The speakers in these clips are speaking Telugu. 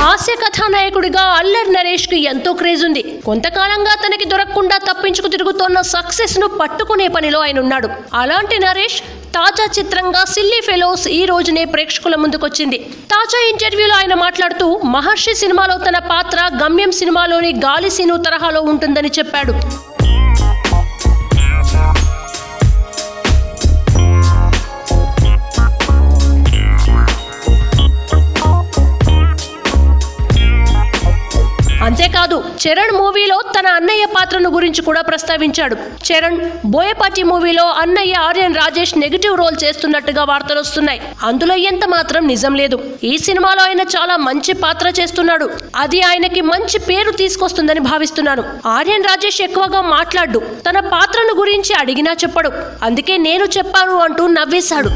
హాస్య కథానాయకుడిగా అల్లరి నరేష్ కి ఎంతో క్రేజ్ ఉంది. కొంతకాలంగా తనకి దొరకకుండా తప్పించుకు తిరుగుతోన్న సక్సెస్ ను పట్టుకునే పనిలో ఆయన ఉన్నాడు. అలాంటి నరేష్ తాజా చిత్రంగా సిల్లీ ఫెలోస్ ఈ రోజునే ప్రేక్షకుల ముందుకొచ్చింది. తాజా ఇంటర్వ్యూలో ఆయన మాట్లాడుతూ మహర్షి సినిమాలో తన పాత్ర గమ్యం సినిమాలోని గాలి సీను తరహాలో ఉంటుందని చెప్పాడు. అంతేకాదు చరణ్ మూవీలో తన అన్నయ్య పాత్రను గురించి కూడా ప్రస్తావించాడు. చరణ్ బోయపాటి మూవీలో అన్నయ్య ఆర్యన్ రాజేష్ నెగిటివ్ రోల్ చేస్తున్నట్టుగా వార్తలు వస్తున్నాయి. అందులో ఎంత మాత్రం నిజం లేదు. ఈ సినిమాలో ఆయన చాలా మంచి పాత్ర చేస్తున్నాడు. అది ఆయనకి మంచి పేరు తీసుకొస్తుందని భావిస్తున్నాను. ఆర్యన్ రాజేష్ ఎక్కువగా మాట్లాడు, తన పాత్రను గురించి అడిగినా చెప్పడు. అందుకే నేను చెప్పాను అంటూ నవ్వేశాడు.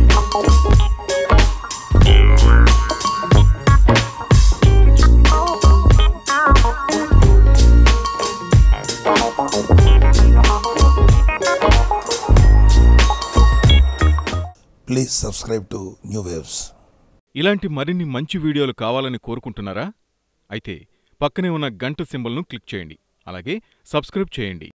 Please subscribe to New Waves. ఇలాంటి మరిన్ని మంచి వీడియోలు కావాలని కోరుకుంటున్నారా? అయితే పక్కనే ఉన్న గంట సింబల్ను క్లిక్ చేయండి. అలాగే సబ్స్క్రైబ్ చేయండి.